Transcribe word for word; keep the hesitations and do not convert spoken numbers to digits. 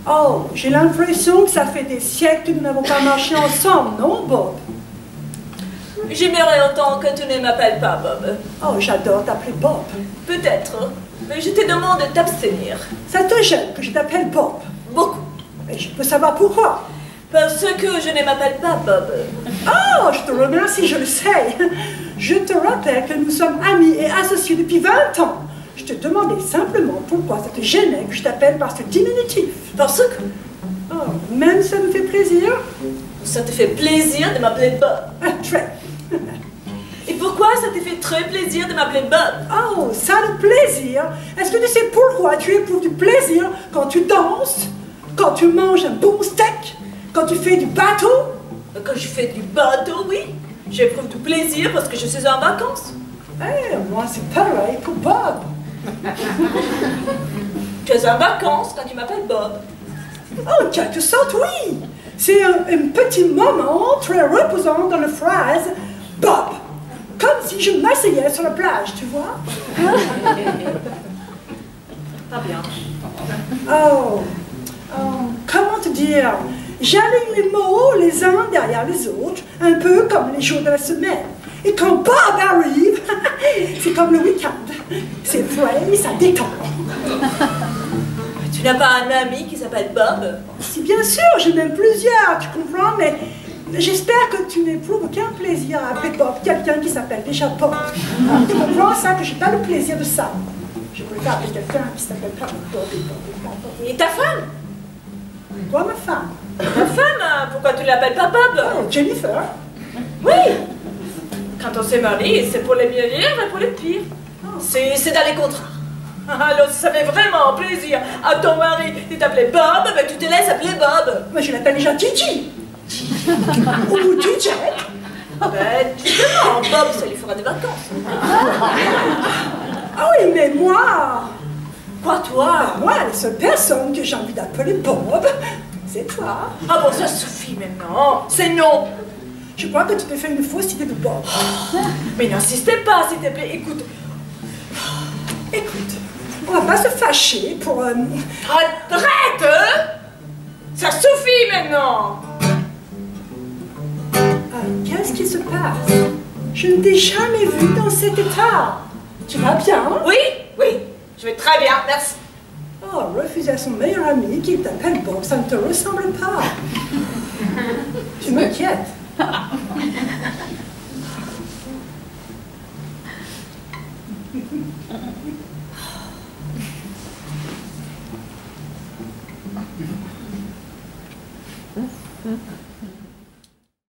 Oh, j'ai l'impression que ça fait des siècles que nous n'avons pas marché ensemble, non, Bob? J'aimerais autant que tu ne m'appelles pas Bob. Oh, j'adore t'appeler Bob. Peut-être, mais je te demande de t'abstenir. Ça te gêne que je t'appelle Bob? Beaucoup. Mais je peux savoir pourquoi? Parce que je ne m'appelle pas Bob. Oh, je te remercie, je le sais. Je te rappelle que nous sommes amis et associés depuis vingt ans. Je te demandais simplement pourquoi ça te gênait que je t'appelle par ce diminutif. Parce que... Oh, même ça me fait plaisir. Ça te fait plaisir de m'appeler Bob. Ah, très. Et pourquoi ça te fait très plaisir de m'appeler Bob? Oh, ça le plaisir. Est-ce que tu sais pourquoi tu éprouves du plaisir quand tu danses, quand tu manges un bon steak, quand tu fais du bateau? Quand je fais du bateau, oui. J'éprouve du plaisir parce que je suis en vacances. Eh, moi c'est pareil pour Bob. Tu es en vacances quand tu m'appelles Bob. En quelque sorte, oui. C'est un, un petit moment très reposant dans la phrase Bob. Comme si je m'asseyais sur la plage, tu vois? Pas bien. Oh, oh, comment te dire? J'aligne les mots les uns derrière les autres, un peu comme les jours de la semaine. Et quand Bob arrive, c'est comme le week-end. C'est frais, ça détend. Tu n'as pas un ami qui s'appelle Bob? Si, bien sûr, j'ai même plusieurs, tu comprends, mais j'espère que tu n'éprouves aucun plaisir à appeler Bob quelqu'un qui s'appelle déjà Bob. Tu comprends ça, que j'ai pas le plaisir de ça. Je préfère appeler quelqu'un qui s'appelle pas Bob et Bob et Bob. Et ta femme? Toi, ma femme? Ta femme, pourquoi tu l'appelles pas Bob? Oh, Jennifer. Oui. Quand on s'est marié, c'est pour les meilleurs et pour les pires. C'est dans les contrats. Alors, si ça fait vraiment plaisir à ton mari de t'appeler Bob, ben tu te laisses appeler Bob. Mais je l'appelle déjà Gigi. Ou D J. Ben, justement, Bob, ça lui fera des vacances. Ah oui, mais moi... Quoi, toi? Moi, la seule personne que j'ai envie d'appeler Bob, c'est toi. Ah bon, ça suffit maintenant. C'est non. Je crois que tu te fais une fausse idée de Bob. Mais n'insistez pas, s'il te plaît. Écoute. Écoute, on va pas se fâcher pour... Euh... Arrête! Ça suffit maintenant. Ah, qu'est-ce qui se passe? Je ne t'ai jamais vu dans cet état. Tu vas bien? Oui, oui, je vais très bien, merci. Oh, refuser à son meilleur ami qui t'appelle Bob, ça ne te ressemble pas. Tu m'inquiètes. Mm-hmm.